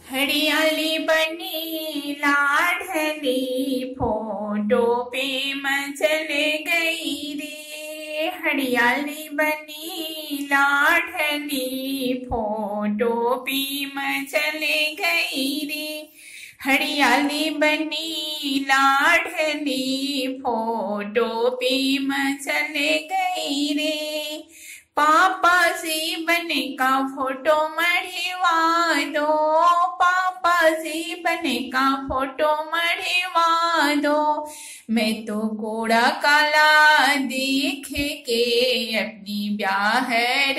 हरियाली बनी लाडली फोटो पे मचल गई रे। हरियाली बनी लाडली फोटो पे मचल गई रे। हरियाली बनी लाडली फोटो पे मचल गई रे। पापा जी बने का फोटो मढ़वा दो, पापा जी बने का फोटो मढ़वा दो। मैं तो गोरा काला देख के अपनी ब्याह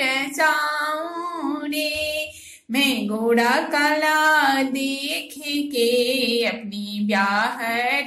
रचाऊं रे। मैं गोरा काला देख के अपनी ब्याह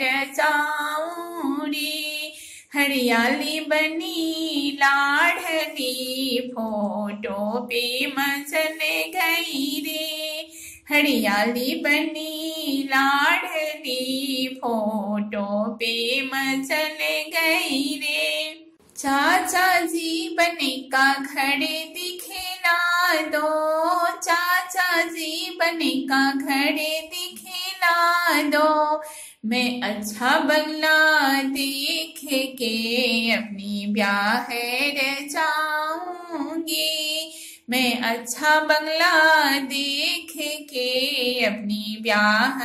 रचाऊं रे। हरियाली बनी लाडली फोटो पे मचल गई रे। हरियाली बनी लाडली फोटो पे मचल गई रे। चाचा जी बने का घर दिखला दो, चाचा जी बने का घर दिखला दो। मैं अच्छा बंगला देख के अपनी ब्याह रचाऊंगी। मैं अच्छा बंगला देख के अपनी ब्याह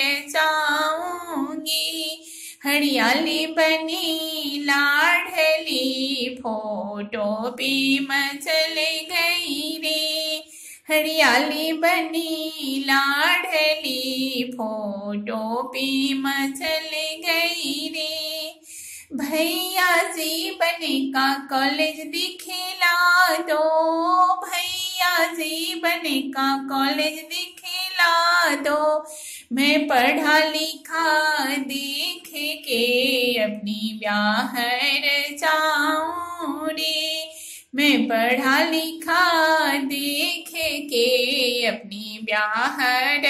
रचाऊंगी। हरियाली बनी लाडली फोटो पे मचल गई रे। हरियाली बनी लाडली फोटो पे मचल गई रे। भैया जी बने का कॉलेज दिखला दो, भैया जी बने का कॉलेज दिखला दो। मैं पढ़ा लिखा देख के अपनी ब्याह रचाऊं रे। मैं पढ़ा लिखा देख के अपनी ब्याह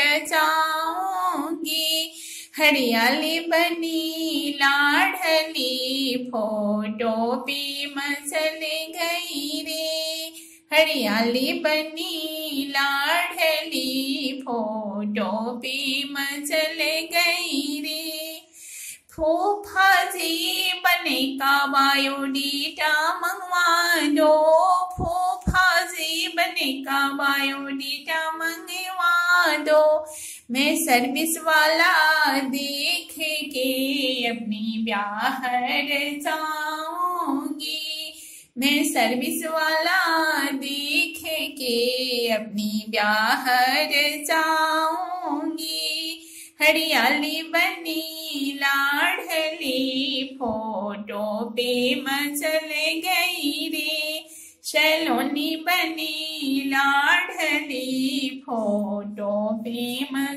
रचाऊंगी। हरियाली बनी लाडली फोटो पे मचल गई रे। हरियाली बनी लाडली फोटो पे मचल गई रे। फूफा जी बने का बायोडेटा मंगवा दो, फूफा जी बने का बायोडेटा मंगवा दो। मैं सर्विस वाला देख के अपनी ब्याह रचाऊंगी। मैं सर्विस वाला देख के अपनी ब्याह रचाऊंगी। हरियाली बनी लाडली फोटो पे मचल गई रे। सलोनी बनी लाडली फोटो पे